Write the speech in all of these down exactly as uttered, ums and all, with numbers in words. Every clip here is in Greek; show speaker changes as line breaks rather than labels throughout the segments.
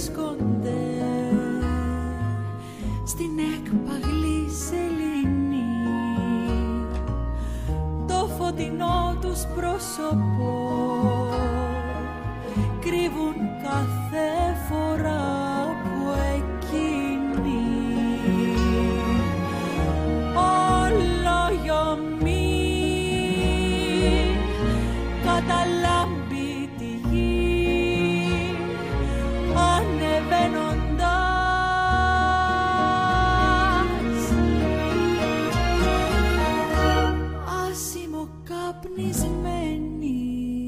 βρίσκονται στην έκπαγλη σελήνη, το φωτεινό τους πρόσωπο κρύβουν κάθε φορά που εκείνη ολογιομεί καταλάμπει τη γη ανεβαίνοντας άσημο καπνισμένη,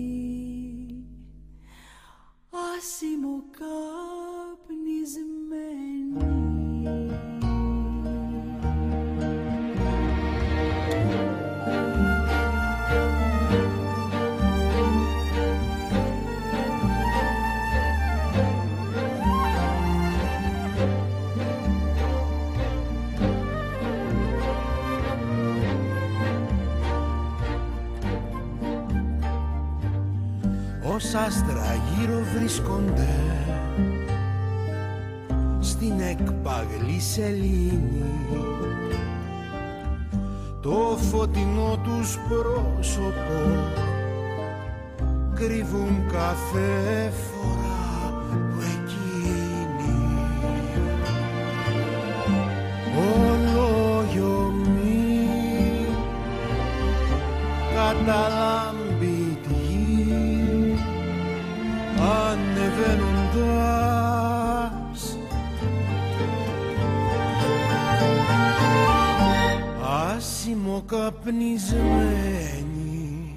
άσημο καπνισμένη.
Όσα άστρα γύρω βρίσκονται στην έκπαγλη σελήνη, το φωτεινό τους πρόσωπο κρύβουν κάθε φορά που εκείνη ολογιομεί καταλάμπει τη γη ανεβαίνοντας άσημο καπνισμένη,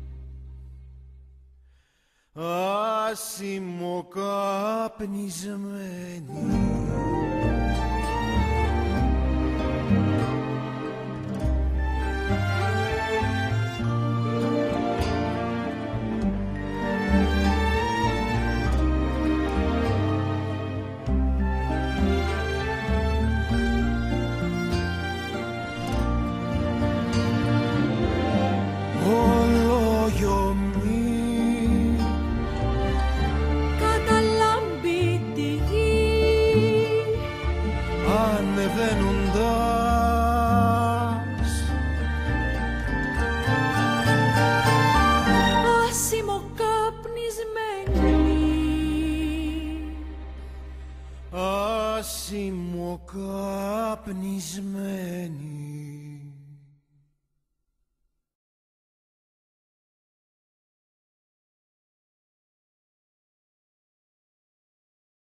άσημο καπνισμένη.
Καταλάμπει τη γη
ανεβαίνοντας
άσημο καπνισμένη,
άσημο καπνισμένη.